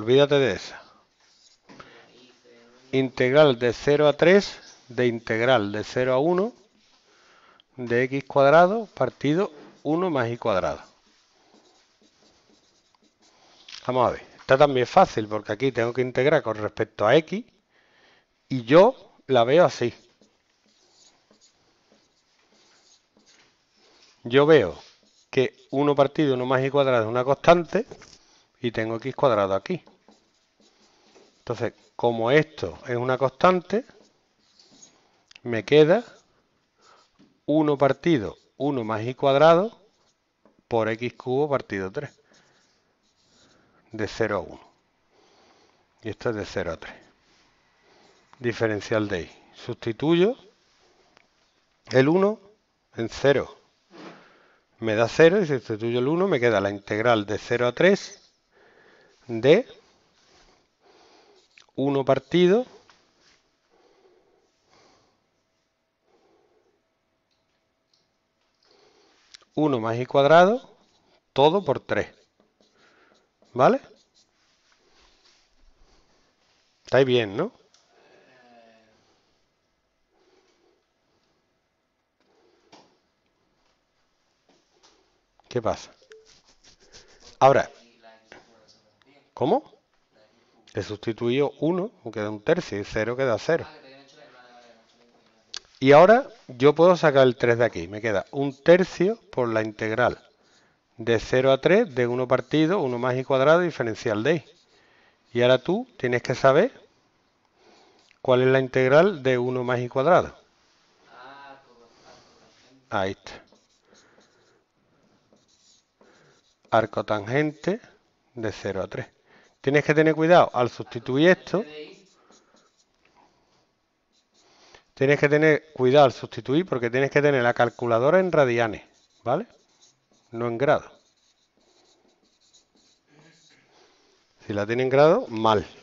olvídate de esa. Integral de 0 a 3 de integral de 0 a 1 de x cuadrado partido 1 más y cuadrado. Vamos a ver, esta también es fácil porque aquí tengo que integrar con respecto a x y yo la veo así. Yo veo que 1 partido 1 más y cuadrado es una constante y tengo x cuadrado aquí. Entonces, como esto es una constante, me queda 1 partido 1 más y cuadrado por x cubo partido 3. De 0 a 1. Y esto es de 0 a 3. Diferencial de y. Sustituyo el 1 en 0. Me da 0 y sustituyo el 1, me queda la integral de 0 a 3 de 1 partido (1 más y cuadrado) todo por 3. ¿Vale? ¿Estáis bien, no? ¿Qué pasa? Ahora, ¿cómo? He sustituido 1, me queda un tercio, y 0 queda 0. Y ahora yo puedo sacar el 3 de aquí. Me queda un tercio por la integral de 0 a 3 de 1 partido 1 más y cuadrado diferencial de y. Y ahora tú tienes que saber cuál es la integral de 1 más y cuadrado. Ahí está. Arco tangente de 0 a 3. Tienes que tener cuidado al sustituir esto. Tienes que tener cuidado al sustituir porque tienes que tener la calculadora en radianes, ¿vale? No en grados. Si la tiene en grado, mal.